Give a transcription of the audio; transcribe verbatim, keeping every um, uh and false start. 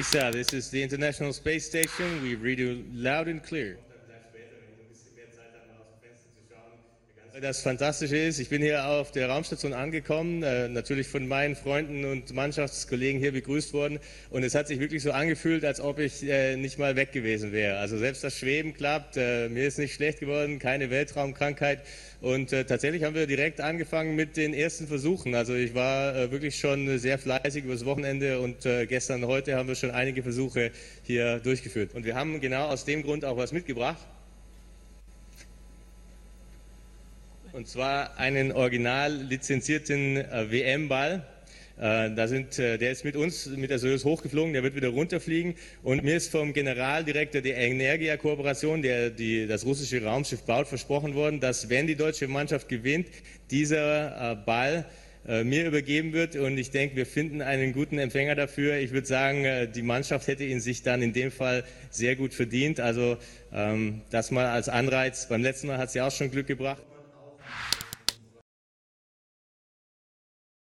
Lisa, this is the International Space Station. We read you loud and clear. Das Fantastische ist, ich bin hier auf der Raumstation angekommen, äh, natürlich von meinen Freunden und Mannschaftskollegen hier begrüßt worden, und es hat sich wirklich so angefühlt, als ob ich äh, nicht mal weg gewesen wäre. Also selbst das Schweben klappt, äh, mir ist nicht schlecht geworden, keine Weltraumkrankheit, und äh, tatsächlich haben wir direkt angefangen mit den ersten Versuchen. Also ich war äh, wirklich schon sehr fleißig übers Wochenende, und äh, gestern, heute haben wir schon einige Versuche hier durchgeführt. Und wir haben genau aus dem Grund auch was mitgebracht. Und zwar einen original lizenzierten äh, W M-Ball. Äh, da sind, äh, der ist mit uns, mit der Soyuz hochgeflogen, der wird wieder runterfliegen. Und mir ist vom Generaldirektor der Energia-Kooperation, der die, das russische Raumschiff baut, versprochen worden, dass, wenn die deutsche Mannschaft gewinnt, dieser äh, Ball äh, mir übergeben wird. Und ich denke, wir finden einen guten Empfänger dafür. Ich würde sagen, äh, die Mannschaft hätte ihn sich dann in dem Fall sehr gut verdient. Also ähm, das mal als Anreiz. Beim letzten Mal hat es ja auch schon Glück gebracht.